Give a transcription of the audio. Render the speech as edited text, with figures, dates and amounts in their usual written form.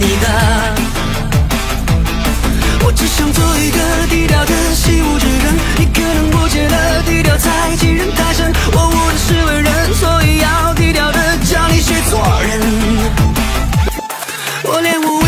的。我只想做一个低调的习武之人，你可能不觉得低调才欺人太甚。我无的是为人，所以要低调的教你学做人。我练武